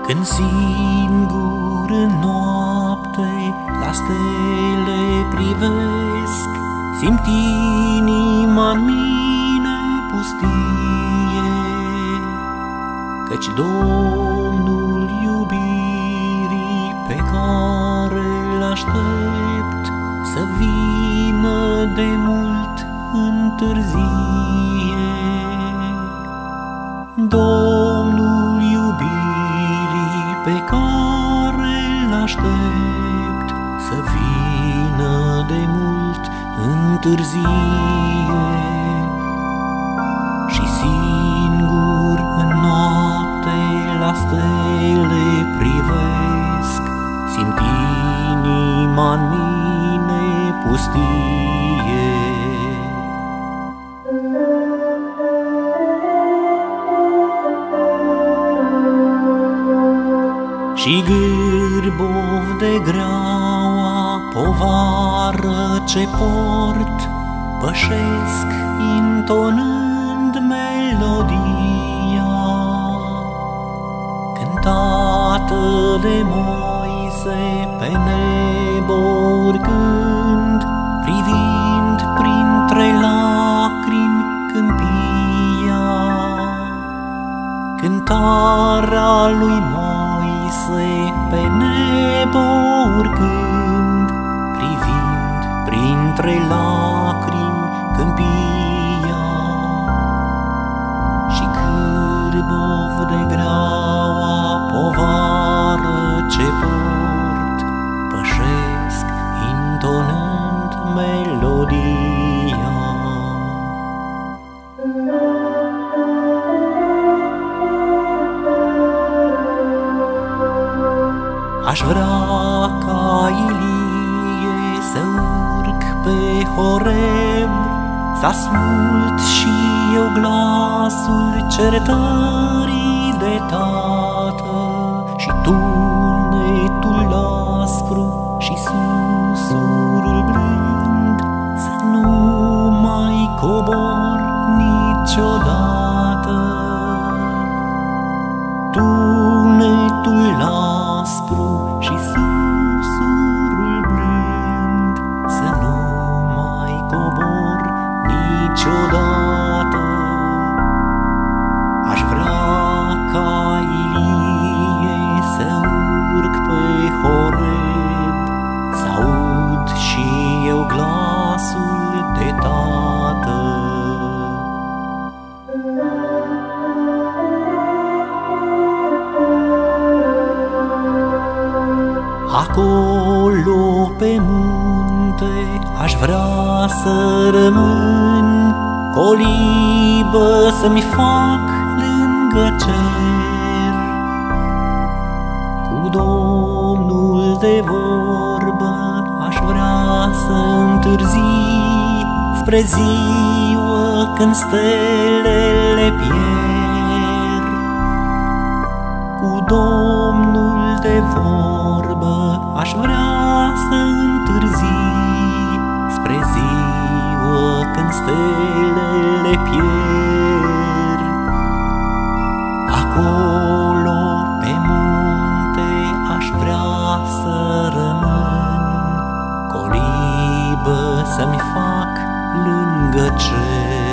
Când singur în noapte la stele privesc, simt inima-n mine pustie, căci Domnul iubirii pe care-l aștept să vină de mult întârzie. Domnul iubirii pe care-l aștept să vină de mult întârzie. Și singur în noapte la stele privesc, simt inima-n mine pustie. Și gârbov de greaua povară ce port, pășesc intonând melodia cântată de Moise pe nebo urcând, privind printre lacrimi câmpia. Cântarea lui Moise pe nebo urcând, privind printre lacrimi câmpia. Și cârbov de greaua povară ce port, pășesc intonând melodia. Aș vrea ca Ilie să urc pe Horeb, să ascult și eu glasul certării de Tată și tunetul aspru și susurul blând, să nu mai cobor niciodată. Tunetul aspru și susurul blând, să nu mai cobor niciodată. Aș vrea ca Ilie să urc pe Horeb, să aud și eu glasul de Tată. Acolo pe munte aș vrea să rămân, colibă să-mi fac lângă cer. Cu Domnul de vorbă aș vrea să întârzii, spre ziua când stelele pierd. Cu Domnul de vorbă aș vrea să întârzii, spre ziua când stelele pierd. Acolo pe munte aș vrea să rămân, colibă să-mi fac lângă cer.